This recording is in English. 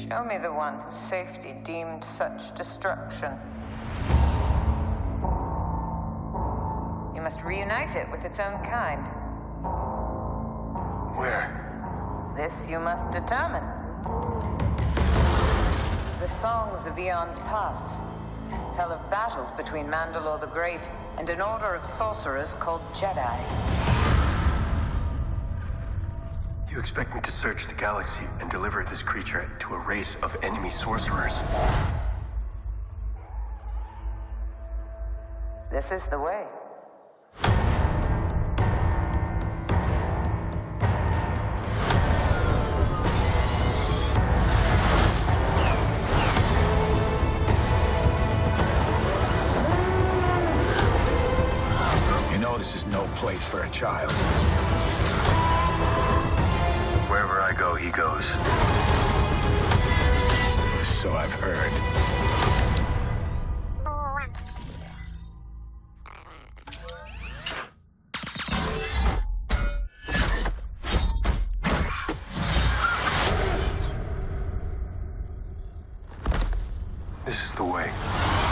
Show me the one whose safety deemed such destruction. You must reunite it with its own kind. Where? This you must determine. The songs of eons past tell of battles between Mandalore the Great and an order of sorcerers called Jedi. You expect me to search the galaxy and deliver this creature to a race of enemy sorcerers? This is the way. You know this is no place for a child. Wherever I go, he goes. So I've heard. This is the way.